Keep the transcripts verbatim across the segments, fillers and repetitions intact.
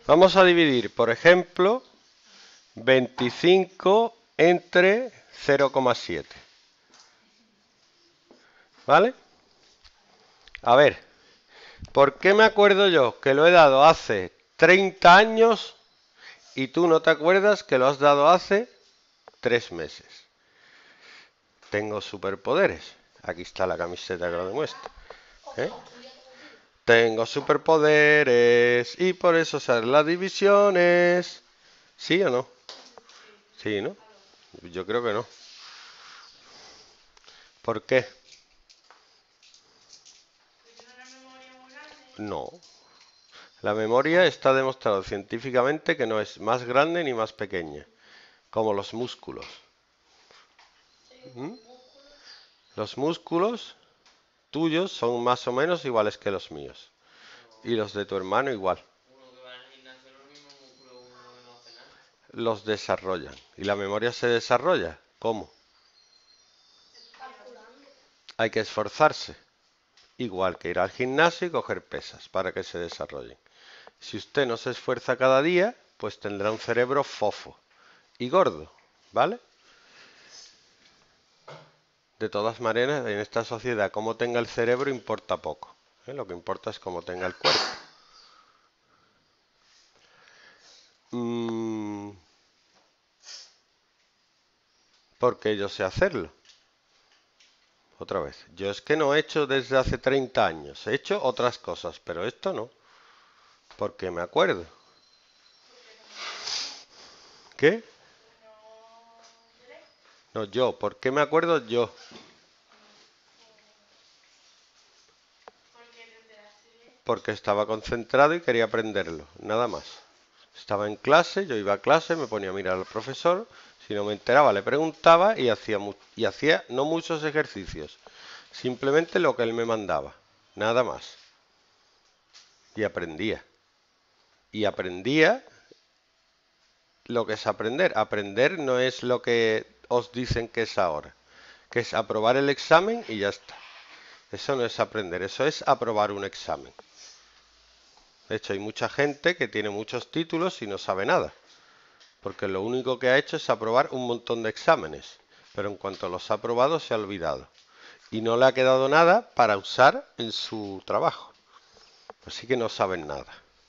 Vamos a dividir, por ejemplo, veinticinco entre cero coma siete. ¿Vale? A ver, ¿por qué me acuerdo yo que lo he dado hace treinta años y tú no te acuerdas que lo has dado hace tres meses? Tengo superpoderes. Aquí está la camiseta que lo demuestra. ¿Eh? Tengo superpoderes y por eso salen las divisiones. ¿Sí o no? Sí, ¿no? Yo creo que no. ¿Por qué? No. La memoria está demostrado científicamente que no es más grande ni más pequeña, como los músculos. ¿Mm? Los músculos tuyos son más o menos iguales que los míos. Y los de tu hermano igual. Los desarrollan. ¿Y la memoria se desarrolla? ¿Cómo? Hay que esforzarse. Igual que ir al gimnasio y coger pesas para que se desarrollen. Si usted no se esfuerza cada día, pues tendrá un cerebro fofo y gordo, ¿vale? De todas maneras, en esta sociedad, cómo tenga el cerebro importa poco. ¿eh? Lo que importa es cómo tenga el cuerpo. Mm, porque yo sé hacerlo. Otra vez, yo es que no he hecho desde hace treinta años. He hecho otras cosas, pero esto no. Porque me acuerdo. ¿Qué? No, yo. ¿Por qué me acuerdo yo? Porque estaba concentrado y quería aprenderlo. Nada más. Estaba en clase, yo iba a clase, me ponía a mirar al profesor. Si no me enteraba, le preguntaba y hacía, y hacía no muchos ejercicios. Simplemente lo que él me mandaba. Nada más. Y aprendía. Y aprendía lo que es aprender. Aprender no es lo que os dicen que es ahora, que es aprobar el examen y ya está. Eso no es aprender, eso es aprobar un examen. De hecho, hay mucha gente que tiene muchos títulos y no sabe nada, porque lo único que ha hecho es aprobar un montón de exámenes, pero en cuanto los ha aprobado se ha olvidado y no le ha quedado nada para usar en su trabajo. Así que no saben nada.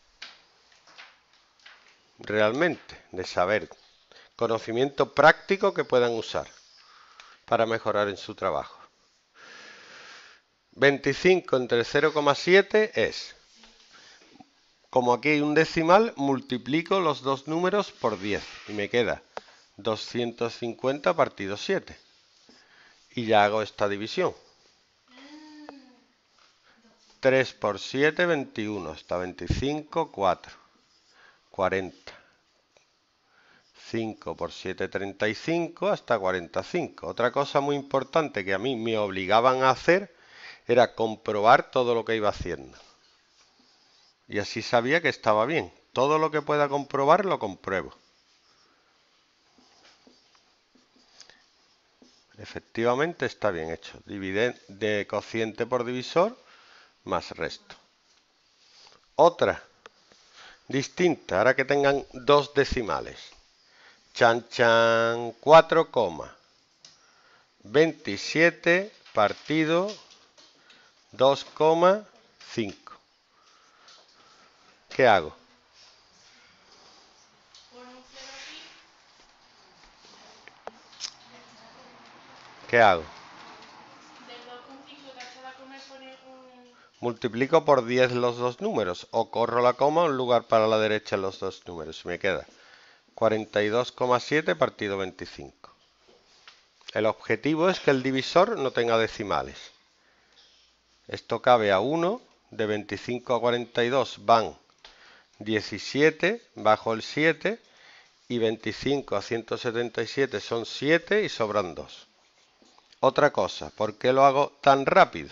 Realmente, de saber conocimiento práctico que puedan usar para mejorar en su trabajo. veinticinco entre cero coma siete es, como aquí hay un decimal, multiplico los dos números por diez y me queda doscientos cincuenta partido siete. Y ya hago esta división. tres por siete, veintiuno. Hasta veinticinco, cuatro. cuarenta. cinco por siete, treinta y cinco hasta cuarenta y cinco. Otra cosa muy importante que a mí me obligaban a hacer era comprobar todo lo que iba haciendo. Y así sabía que estaba bien. Todo lo que pueda comprobar lo compruebo. Efectivamente está bien hecho. Divide de cociente por divisor más resto. Otra distinta, ahora que tengan dos decimales. Chan chan, cuatro coma veintisiete partido dos coma cinco. ¿Qué hago? ¿Qué hago? Multiplico por diez los dos números o corro la coma un lugar para la derecha en los dos números. Me queda cuarenta y dos coma siete partido veinticinco. El objetivo es que el divisor no tenga decimales. Esto cabe a uno, de veinticinco a cuarenta y dos van diecisiete, bajo el siete, y veinticinco a ciento setenta y siete son siete y sobran dos. Otra cosa, ¿por qué lo hago tan rápido?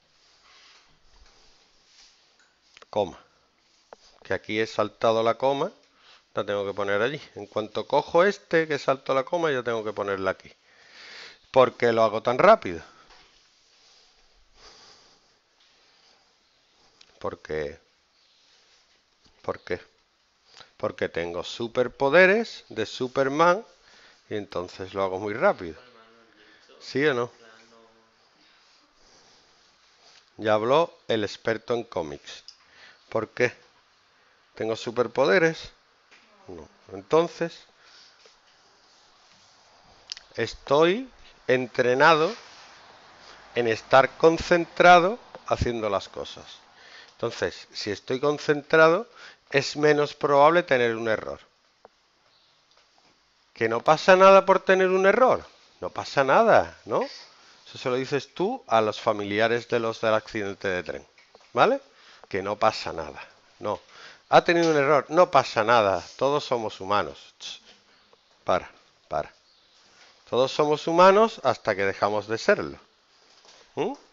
Coma. Que aquí he saltado la coma, la tengo que poner allí. En cuanto cojo este que salto la coma, yo tengo que ponerla aquí. ¿Por qué lo hago tan rápido? Porque... ¿Por qué? Porque tengo superpoderes de Superman y entonces lo hago muy rápido. ¿Sí o no? Ya habló el experto en cómics. ¿Por qué? ¿Tengo superpoderes? No. Entonces, estoy entrenado en estar concentrado haciendo las cosas. Entonces, si estoy concentrado, es menos probable tener un error. ¿Que no pasa nada por tener un error? No pasa nada, ¿no? Eso se lo dices tú a los familiares de los del accidente de tren, ¿vale? Que no pasa nada, no. Ha tenido un error, no pasa nada, todos somos humanos. Ch, para, para. Todos somos humanos hasta que dejamos de serlo. ¿Mm?